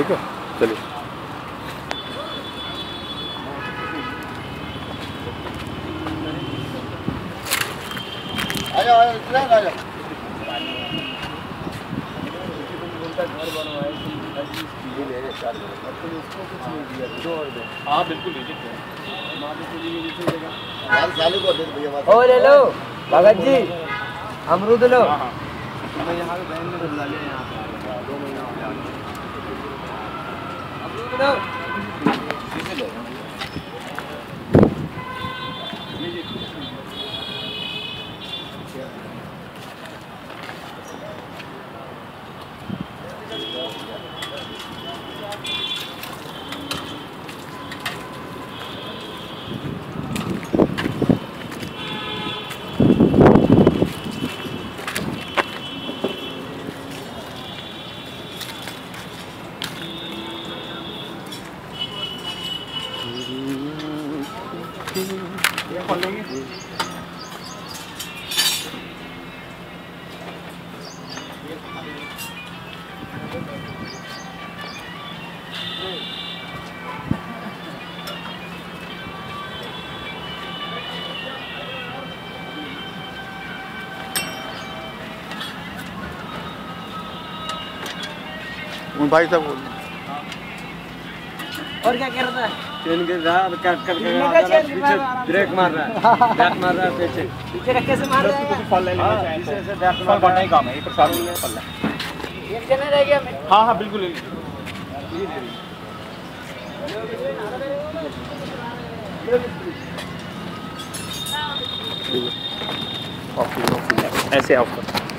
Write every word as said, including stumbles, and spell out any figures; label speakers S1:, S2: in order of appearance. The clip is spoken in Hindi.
S1: ठीक है चलिए।
S2: आ जाओ आ जाओ आ जाओ।
S1: हाँ बिल्कुल लीजिए।
S3: ओ ले लो भगत जी, अमरूद लो।
S2: मैं यहाँ पे बहन ने बुला लिया, यहाँ पे दो महीना हो गया
S3: अमरूद लो।
S2: किसे लो ये खोल लेंगे। भाई साहब
S3: और क्या कर रहा है?
S2: चेन गिर रहा है, कट कट के पीछे ब्रेक मार रहा है, बैक मार रहा है पीछे
S3: पीछे रख कैसे मार रहा है?
S1: फल ले लेना चाहिए।
S2: पीछे से बैक
S1: फल
S2: मार
S1: बढ़ना ही काम है, ये प्रसाद नहीं है फल है।
S3: एक जने रह गया मैं।
S1: हाँ हाँ बिल्कुल ले लीजिए। ऐसे ऑफ कर।